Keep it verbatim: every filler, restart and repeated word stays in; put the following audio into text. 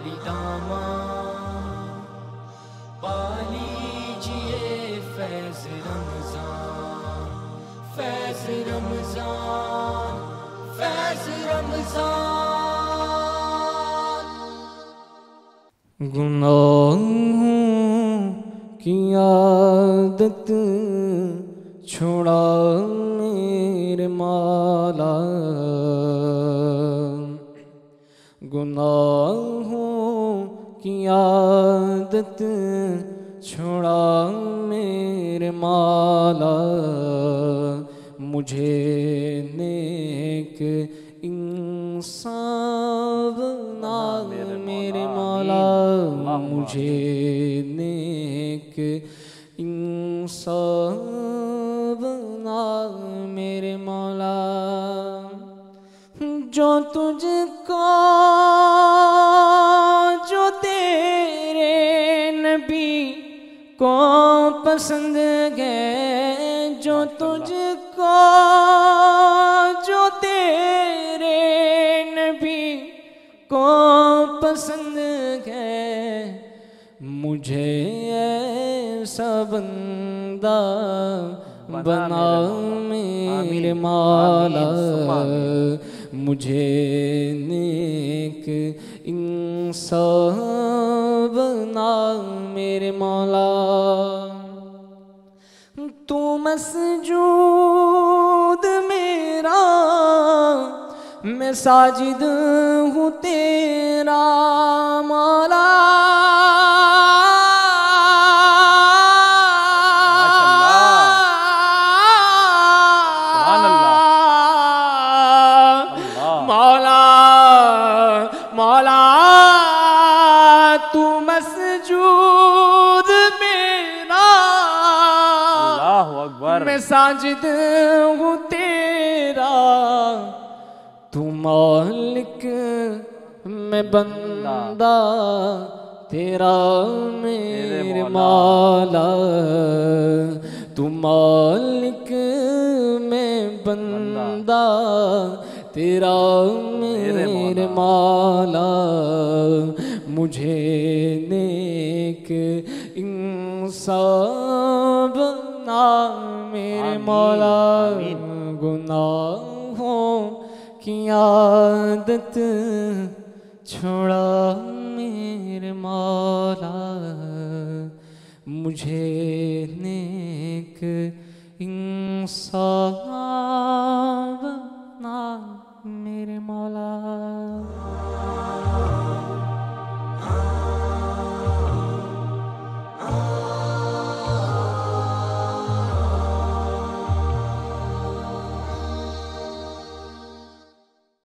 खाली दामन पा लीजिए फैज़ रमज़ान, फैज़ रमज़ान, फैज़ रमज़ान। गुनाहों की आदत छोड़ा मेरे मौला, गुनाहों की आदत छोड़ा मेरे मौला, मुझे नेक इंसान बना मेरे मौला, मुझे नेक इंसान बना मेरे मौला। जो तुझको जो तेरे नबी को पसंद है, जो तुझको जो तेरे नबी को पसंद है, मुझे ऐसा बंदा बना मेरे मौला, मुझे नेक इंसान बना मेरे मौला। तू मसजूद मेरा, मैं साजिद हूँ तेरा मौला, मैं साजिद हूँ तेरा, तू मालिक मैं बंदा तेरा मेरे मौला, तू मालिक मैं बंदा तेरा मेरे मौला, मुझे नेक इंसान बना मेरे मौला। गुनाहों की आदत छोड़ा मेरे मौला, मुझे नेक इंसान बना मेरे मौला।